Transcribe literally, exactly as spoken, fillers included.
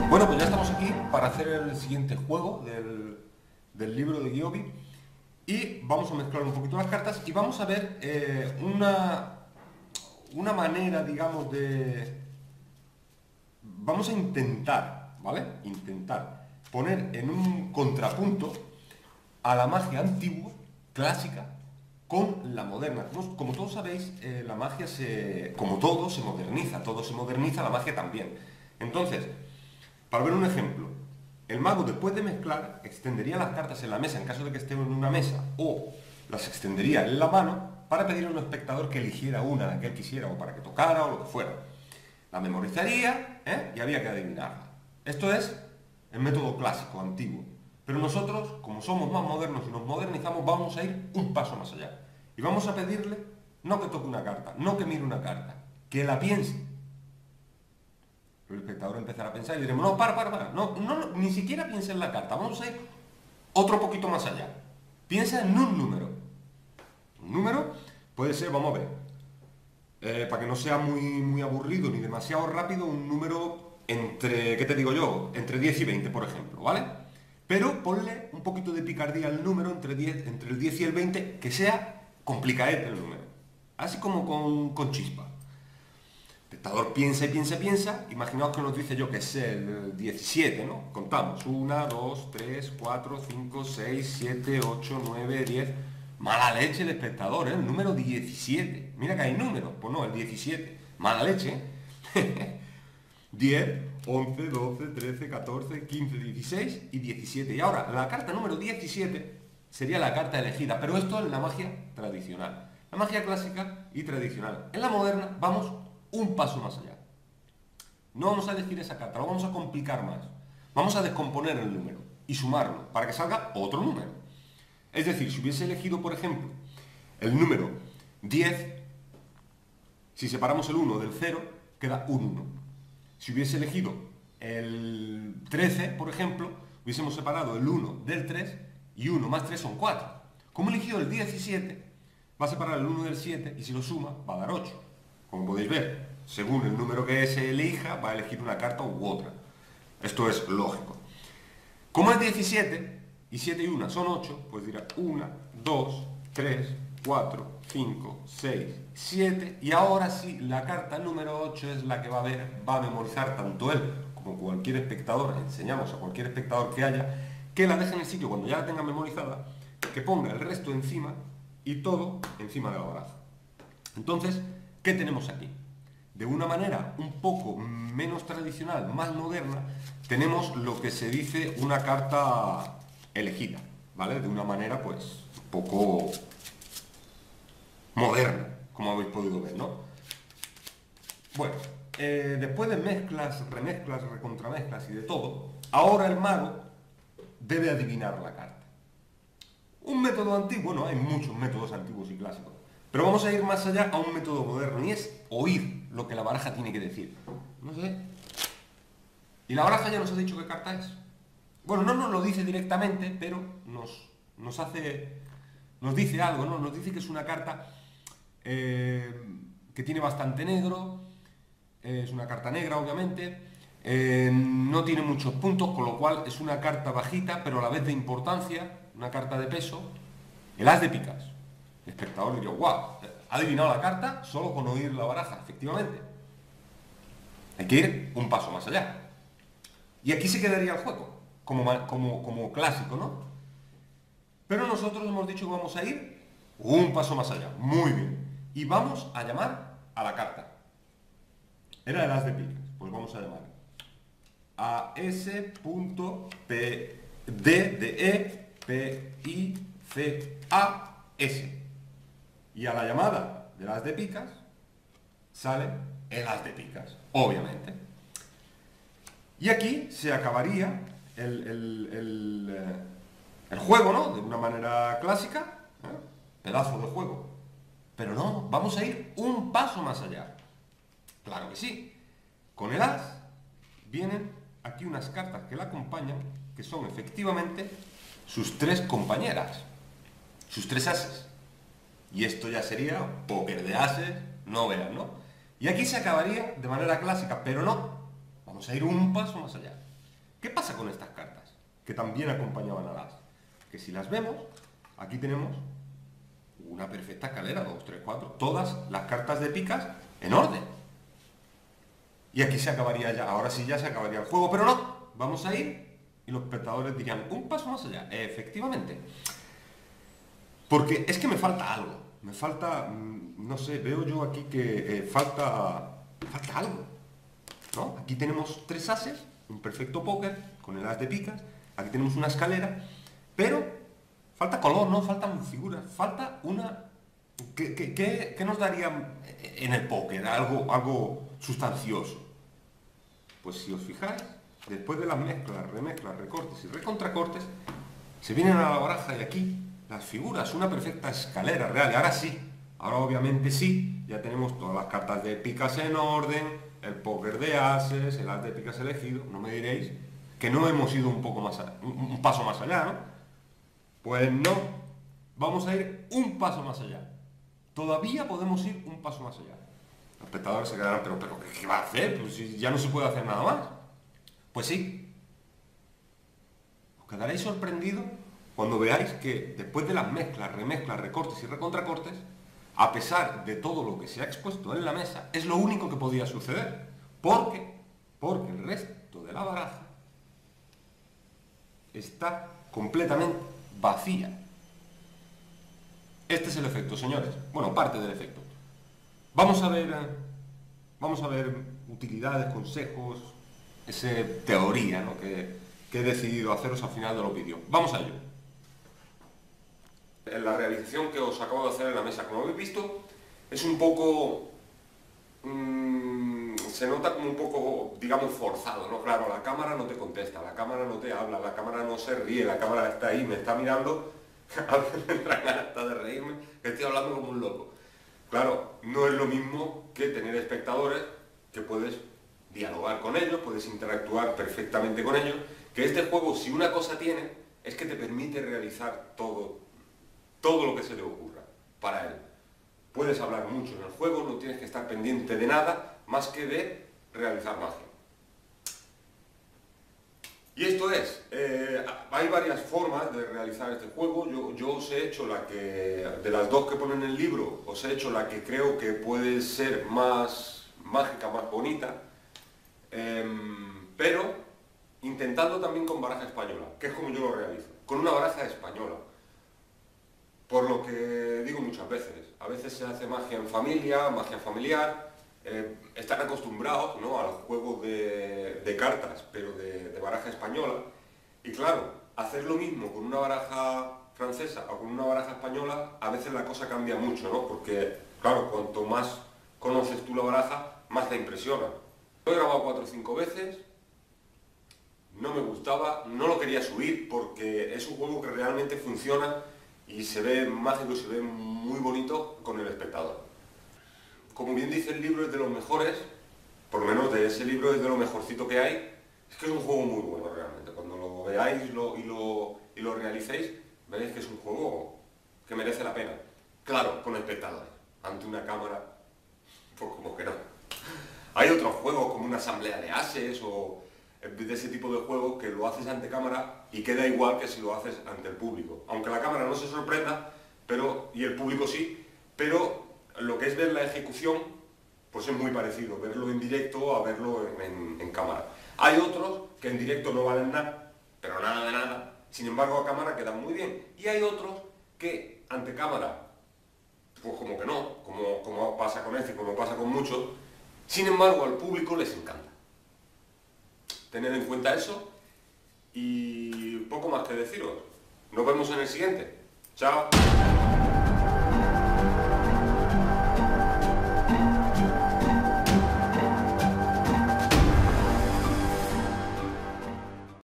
Bueno, pues ya estamos aquí para hacer el siguiente juego del, del libro de Giovi y vamos a mezclar un poquito las cartas y vamos a ver eh, una, una manera, digamos, de... Vamos a intentar, ¿vale? Intentar poner en un contrapunto a la magia antigua, clásica, con la moderna. Como, como todos sabéis, eh, la magia se... como todo, se moderniza, todo se moderniza, la magia también. Entonces, para ver un ejemplo, el mago después de mezclar extendería las cartas en la mesa en caso de que estemos en una mesa o las extendería en la mano para pedir a un espectador que eligiera una, la que él quisiera o para que tocara o lo que fuera. La memorizaría ¿eh? y había que adivinarla. Esto es el método clásico, antiguo. Pero nosotros, como somos más modernos y nos modernizamos, vamos a ir un paso más allá. Y vamos a pedirle no que toque una carta, no que mire una carta, que la piense. El espectador empezará a pensar y diremos, no, para, para, para, no, no, no, ni siquiera piensa en la carta, vamos a ir otro poquito más allá. Piensa en un número. Un número puede ser, vamos a ver, eh, para que no sea muy, muy aburrido ni demasiado rápido, un número entre, ¿qué te digo yo? Entre diez y veinte, por ejemplo, ¿vale? Pero ponle un poquito de picardía al número entre, diez, entre el diez y el veinte, que sea complicadete el número. Así como con, con chispa. El espectador piensa y piensa y piensa, imaginaos que nos dice yo que es el diecisiete, ¿no? Contamos, uno, dos, tres, cuatro, cinco, seis, siete, ocho, nueve, diez... Mala leche el espectador, ¿eh? El número diecisiete. Mira que hay números, pues no, el diecisiete. Mala leche, ¿eh? diez, once, doce, trece, catorce, quince, dieciséis y diecisiete. Y ahora, la carta número diecisiete sería la carta elegida, pero esto es la magia tradicional. La magia clásica y tradicional. En la moderna vamos un paso más allá. No vamos a elegir esa carta, lo vamos a complicar más. Vamos a descomponer el número y sumarlo para que salga otro número. Es decir, si hubiese elegido, por ejemplo, el número diez, si separamos el uno del cero, queda un uno. Si hubiese elegido el trece, por ejemplo, hubiésemos separado el uno del tres y uno más tres son cuatro. Como he elegido el diecisiete, va a separar el uno del siete y si lo suma va a dar ocho. Como podéis ver, según el número que se elija, va a elegir una carta u otra. Esto es lógico. Como es diecisiete y siete y uno son ocho, pues dirá uno, dos, tres, cuatro, cinco, seis, siete. Y ahora sí, la carta número ocho es la que va a ver, va a memorizar tanto él como cualquier espectador. Enseñamos a cualquier espectador que haya que la deje en el sitio cuando ya la tenga memorizada, que ponga el resto encima y todo encima de la baraja. Entonces, ¿qué tenemos aquí? De una manera un poco menos tradicional, más moderna, tenemos lo que se dice una carta elegida, ¿vale? De una manera, pues, un poco moderna, como habéis podido ver, ¿no? Bueno, eh, después de mezclas, remezclas, recontramezclas y de todo, ahora el mago debe adivinar la carta. Un método antiguo, no, hay muchos métodos antiguos y clásicos. Pero vamos a ir más allá a un método moderno y es oír lo que la baraja tiene que decir. No sé. Y la baraja ya nos ha dicho qué carta es. Bueno, no nos lo dice directamente, pero nos, nos hace... Nos dice algo, ¿no? Nos dice que es una carta eh, que tiene bastante negro. Eh, es una carta negra, obviamente. Eh, no tiene muchos puntos, con lo cual es una carta bajita, pero a la vez de importancia. Una carta de peso. El as de picas. El espectador diría, guau, ha adivinado la carta solo con oír la baraja, efectivamente. Hay que ir un paso más allá. Y aquí se quedaría el juego, como, como, como clásico, ¿no? Pero nosotros hemos dicho que vamos a ir un paso más allá. Muy bien. Y vamos a llamar a la carta. Era el as de picas. Pues vamos a llamar a S P D de E P I C A S. Y a la llamada del as de picas sale el as de picas, obviamente. Y aquí se acabaría el, el, el, el juego, ¿no? De una manera clásica, ¿eh? Pedazo de juego. Pero no, vamos a ir un paso más allá. Claro que sí. Con el as vienen aquí unas cartas que la acompañan, que son efectivamente sus tres compañeras, sus tres ases. Y esto ya sería póker de ases, no vean, ¿no? Y aquí se acabaría de manera clásica, pero no. Vamos a ir un paso más allá. ¿Qué pasa con estas cartas? Que también acompañaban a las. Que si las vemos, aquí tenemos una perfecta escalera, dos, tres, cuatro, todas las cartas de picas en orden. Y aquí se acabaría ya, ahora sí ya se acabaría el juego, pero no, vamos a ir y los espectadores dirían, un paso más allá, efectivamente. Porque es que me falta algo, me falta, no sé, veo yo aquí que eh, falta, falta algo, ¿no? Aquí tenemos tres ases, un perfecto póker con el as de picas, aquí tenemos una escalera, pero falta color, no faltan figuras, falta una... ¿Qué, qué, qué, qué nos daría en el póker? Algo, algo sustancioso. Pues si os fijáis, después de las mezclas, remezclas, recortes y recontracortes, se vienen a la baraja y aquí las figuras, una perfecta escalera real. Y ahora sí, ahora obviamente sí, ya tenemos todas las cartas de picas en orden, el póker de ases, el as de picas elegido. No me diréis que no hemos ido un poco más allá, un, un paso más allá, ¿no? Pues no, vamos a ir un paso más allá. Todavía podemos ir un paso más allá. Los espectadores se quedarán, pero, pero ¿qué, qué va a hacer? Pues si ya no se puede hacer nada más. Pues sí. Os quedaréis sorprendidos cuando veáis que después de las mezclas, remezclas, recortes y recontracortes, a pesar de todo lo que se ha expuesto en la mesa, es lo único que podía suceder. ¿Por qué? Porque el resto de la baraja está completamente vacía. Este es el efecto, señores. Bueno, parte del efecto. Vamos a ver, vamos a ver utilidades, consejos, esa teoría, ¿no?, que, que he decidido haceros al final de los vídeos. Vamos a ello. La realización que os acabo de hacer en la mesa, como habéis visto, es un poco... Mmm, se nota como un poco, digamos, forzado, ¿no? Claro, la cámara no te contesta, la cámara no te habla, la cámara no se ríe, la cámara está ahí, me está mirando, a veces me entran ganas hasta de reírme, que estoy hablando como un loco. Claro, no es lo mismo que tener espectadores que puedes dialogar con ellos, puedes interactuar perfectamente con ellos, que este juego, si una cosa tiene, es que te permite realizar todo, todo lo que se te ocurra para él. Puedes hablar mucho en el juego, no tienes que estar pendiente de nada más que de realizar magia. Y esto es, eh, hay varias formas de realizar este juego. Yo, yo os he hecho la que, de las dos que ponen en el libro, os he hecho la que creo que puede ser más mágica, más bonita, eh, pero intentando también con baraja española, que es como yo lo realizo, con una baraja española. Por lo que digo muchas veces, a veces se hace magia en familia, magia familiar, eh, están acostumbrados, ¿no?, a los juegos de, de cartas, pero de, de baraja española, y claro, hacer lo mismo con una baraja francesa o con una baraja española, a veces la cosa cambia mucho, ¿no?, porque, claro, cuanto más conoces tú la baraja, más te impresiona. Lo he grabado cuatro o cinco veces, no me gustaba, no lo quería subir porque es un juego que realmente funciona y se ve mágico, se ve muy bonito con el espectador. Como bien dice el libro, es de los mejores, por lo menos de ese libro es de lo mejorcito que hay. Es que es un juego muy bueno realmente. Cuando lo veáis lo, y, lo, y lo realicéis, veréis que es un juego que merece la pena. Claro, con espectadores. Ante una cámara, pues como que no. Hay otros juegos como una asamblea de ases o de ese tipo de juegos que lo haces ante cámara y queda igual que si lo haces ante el público. Aunque la cámara no se sorprenda, pero, y el público sí, pero lo que es ver la ejecución, pues es muy parecido, verlo en directo a verlo en, en, en cámara. Hay otros que en directo no valen nada, pero nada de nada, sin embargo a cámara quedan muy bien. Y hay otros que ante cámara, pues como que no, como, como pasa con este, como pasa con muchos, sin embargo al público les encanta. Tened en cuenta eso y poco más que deciros. Nos vemos en el siguiente. Chao.